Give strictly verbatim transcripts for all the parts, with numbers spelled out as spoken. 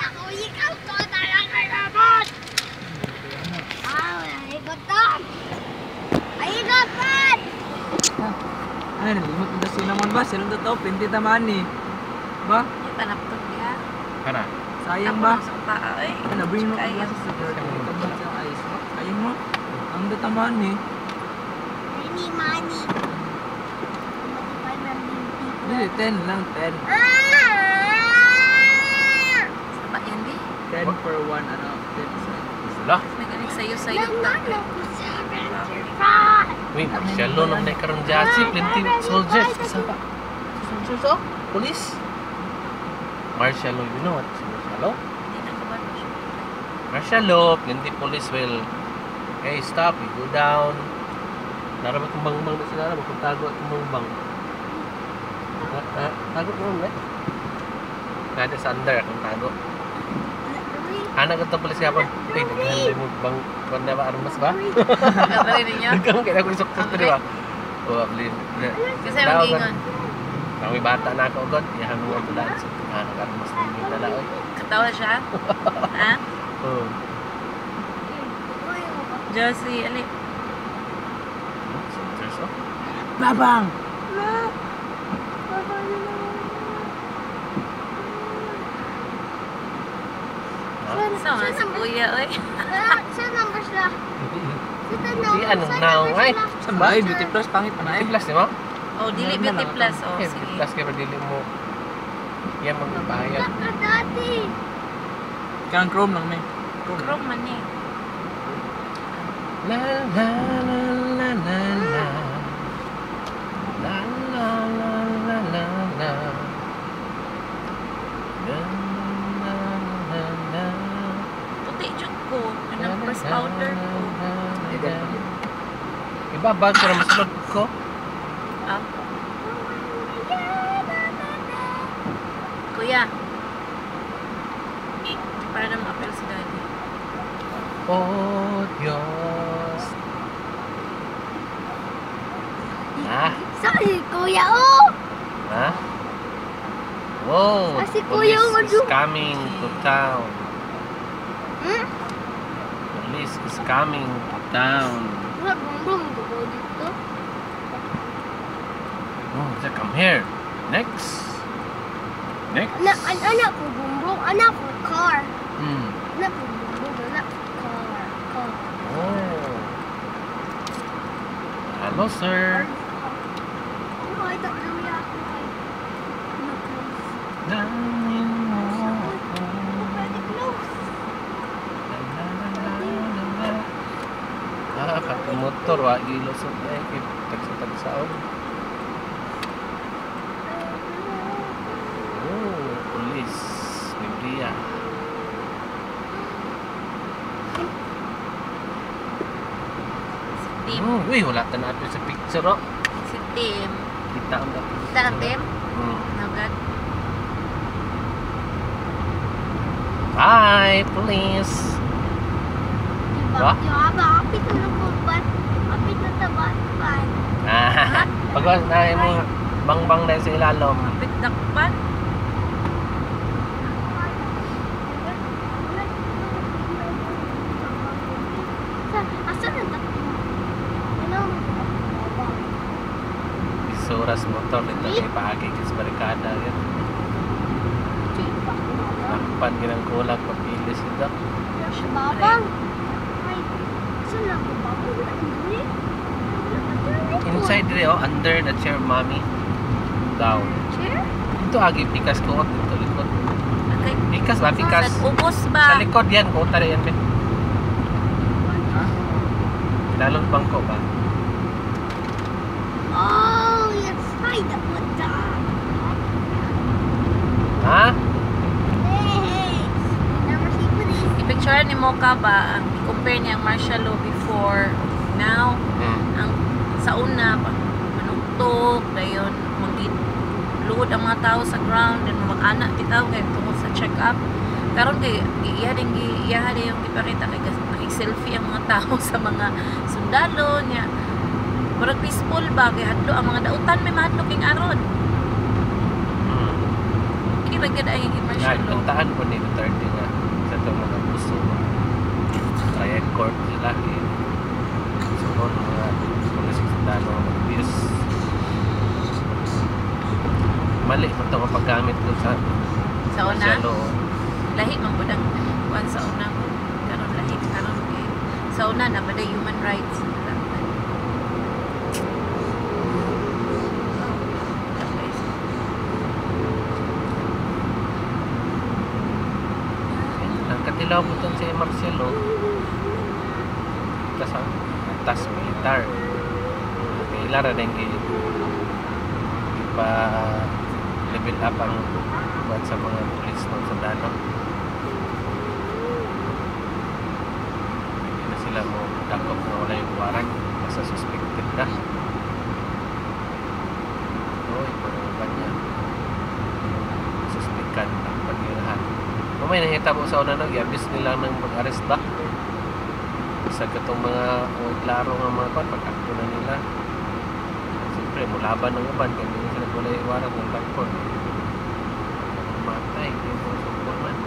Ako ikaw to talaga naman. Ah, ikot to. Ay, ikot man. Ay, nalimot na sila naman ba? Sila to to, pinti tamaan ni. Ba? Tanap to niya. Kana? Sayang ba? Sa paa ay. Ay, nabring mo ka Sayang. sa girl. Tabang sa ice mo. Sayang mo. Ang datamaan ni. Any money. Hindi, ten lang, ten. Ah! Sama yan di. ten for one, ano, ten sa Wala. May galing sayo-sayo ta. Wait, Marcelo naman na karon jazzy, plenty soldiers. Kasama. Soldiers oh, police. Marcelo, you know what? Marcelo? Hindi na kabalo siya. Marcelo, plenty police will. Okay, stop, you go down. Narabat kong bang-bang na sila, narabat kong tago at bang-bang. Tago mo ba? Nada sa under akong tago. Anak ito pala siya pa. Ay, naghalay mo bang kung na ba armas ba? Kabali ninyo. Nagkang kaya ako isok ko di ba? O, ablin. Kasi mag-ingon. Ang may bata na ako agad, iyahan mo ang tulaan. So, anak armas din yung dala. Katawa siya. Ha? Oo. Josie, ali. Soldiers oh. Babang! Sama si kuya, oy. Saan number sila? Di anong now, ay. Saan ba? Ay, beauty plus, pangit pa na Ay, eh. plus di mo? Oh, dili beauty plus. Oh, Eh, sige. plus kaya dili mo. Yan magbabayad. Naka dati. Kang chrome lang, may. Chrome man eh. La la la la la la. La la la la la la. La la la la. Puti jud ko. Anong first powder ko. Ibabag ko na masulod ko. Ah. Kuya. Para na ma-apel si daddy. Oh, Diyos. Ah, Sorry, kuya, oh! ha? Whoa, Ah, si the Kuya police is Udu. coming to town. Hmm? Police is coming to town. Wala, bumbong ko dito. Oh, they come here. Next. Next. Anak, an anak ko bumbong, anak ko car. Hmm. Anak ko bumbong, anak ko car. Car. Oh. Hello, sir. Oh, I thought you were ako kay... Ano, close. Daming mo ako. Oh, pwede close. La, la, la, la, la. Ah, pati motor, wa ilusot na eh. Tagsa-tagsaon. Oh, police. Biblia. Si Tim. Hmm, uy, wala ta na ato sa picture, oh. Si Tim. Kita ang dati. Kita ang Tim? Hmm. Nagad. Hi, police. Diba? Ba? Yung aba, kapit na nagbubat. Kapit na tabat-bat. Ah, pagwas na mo bang-bang na sa ilalom. Kapit dakpan. Asa na ta? Ano? Isuras motor nito sa ipahagi sa barikada. Yan. Nakpan ginang kulag papilis ito. Siya babang. Ay, saan lang ko babang? Wala kang duli. Inside rin, oh, under the chair, mommy. Down. Chair? Ito agi pikas ko, dito likod. Okay. Pikas ba? Pikas. Ubos Sa ba? likod yan, kota rin yan. Ben. Ha? Lalong bangko ba? Oh, you're right up with that. Ha? Hey, never see police. I-picture ni Mocha ba, ang i-compare niya ang martial law before, now, Hmm. ang sa una, pag manugtok, dayon, mag-luhod ang mga tao sa ground, then mag-anak bitaw, kaya tungkol sa check-up. Karon kay iya din iya din yung ipakita kay naki-selfie ang mga tao sa mga sundalo niya. Murag peaceful ba kay hadlo ang mga dautan may mahadlo king aron. Hmm. Kini ra gid ay Nga, martial law. puntaan po ni Duterte nga So, triad court sila. Eh. So, noon, mga police sundalo ng abuse. Mali mo ito paggamit ko sa Sa una, Marcelo. lahi man po ng kuan sa una ko. Karon lahi, karon kay sa una na ba human rights. Ang katilaw mo ito si Marcelo. Kasi tas militar. Kailara na yung ipa level up ang buat sa mga pulis ng sundalo. Hindi na sila mo dakop na wala yung warrant basta suspected ka. Oy, parang ba niya? Suspected ang pagirahan. Kung may nakita mo sa una nag iabis nila ng mag-arrest ba? Sa katong mga oh, klaro nga mga pan, pagkakto na nila. Siyempre, mulaban ng uban, kaya hindi sila wala yung warrant ng bangkon. Matay, hindi mo sumpuan man.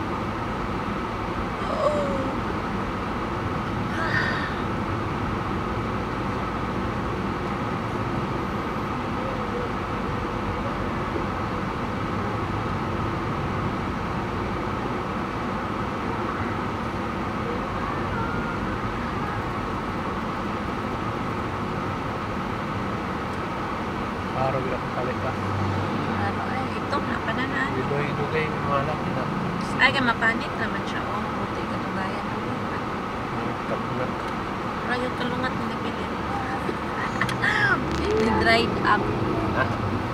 Araw bilang kalit ka. Ano ay ito na pananan. Dugay-dugay, malak na. Ay kay mapanit naman siya oh. Puti ka tugayan. Kapunat. Rayo kalungat ni Pilip. Dried up. Ha?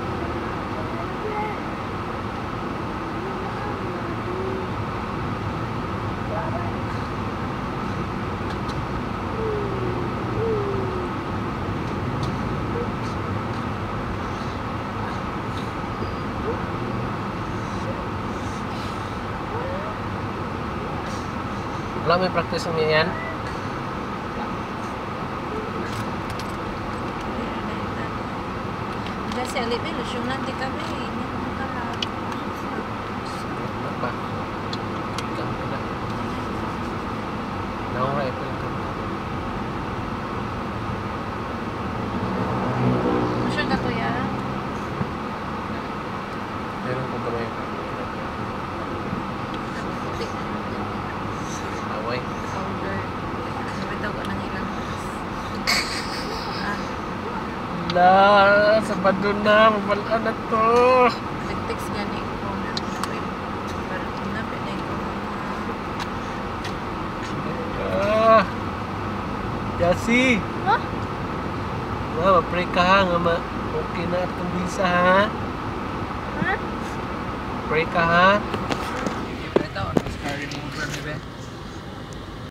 Wala may practice mo yan? Kasi alibi, lusyonan di kami. Hindi mo ka lang. Ano pa? Ikaw pala. Naura ito ito. Lusyon ka kuya. Meron ko ba may Puti. away? Powder. Nabitaw ko ng ilang. Ah, La, Sabado na, mabalaan na to. nag-text gani ko na. Pero pinapinay ko Ah, Yasi. Huh? Ma, ma-pray ka ha, nga ma. Okay na itong visa ha. Ha? Pray ka ha. Ito, scar remover ni Be.